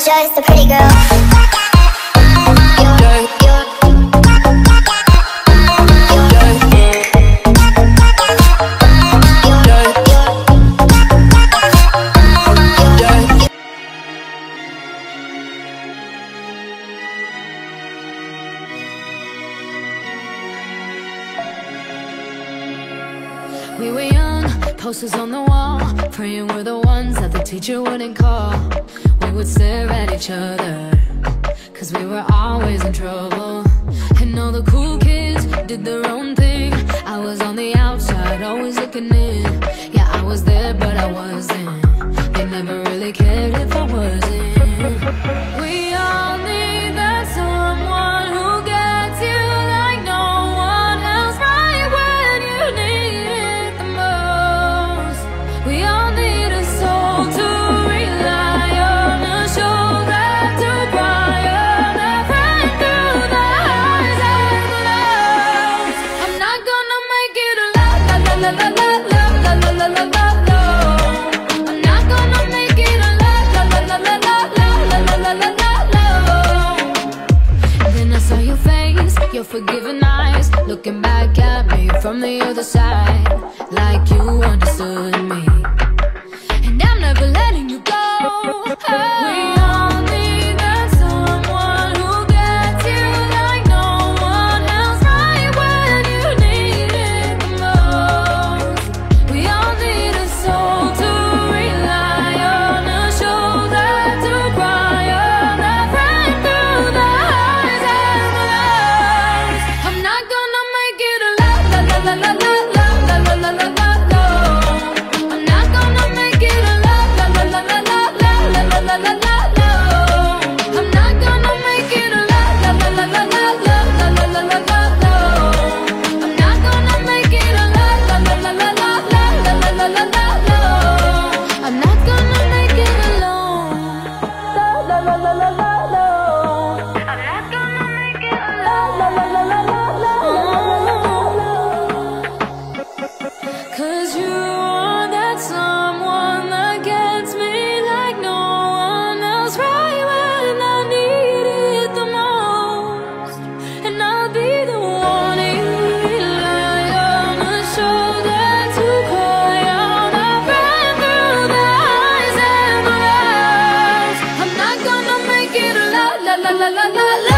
just a pretty girl. We were young, posters on the wall, praying we're the ones that the teacher wouldn't call. We would stare at each other, cause we were always in trouble. And all the cool kids did their own thing. I was on the outside, always looking in. Yeah, I was there, but I wasn't. They never really cared if I wasn't. We all need that someone who gets you like no one else, right when you need it the most. We all need a soul to rely on, a shoulder to cry on, a friend through the highs and the lows. I'm not gonna make it a la la la la la la la la la la la la. I'm not gonna make it a la la la la la la la la la la la. Then I saw your face, your forgiving eyes, looking back at me from the other side, like you understood me. And I'm never letting you go. We all need that someone who gets you like no one else, right when you need it the most. We all need a soul to rely on, a shoulder to cry on, a friend through the highs and the lows. I'm not gonna make it a la la la la la la la la la la la la. I'm not gonna make it a la la la la la la la la la la la la. I'm not gonna make it a la la la la la la la la la la la la. I'm not gonna make it a la la la la la la la la la la la. I'm not gonna make it alone. La la la la la la. I'm not gonna make it alone. La la la la la la la. 'Cause you are that someone that gets me like no one else, right when I need it the most. And I'll be the one you rely on, a shoulder to cry on, a friend through the highs and the lows. I'm not gonna make it a la la la la la la la.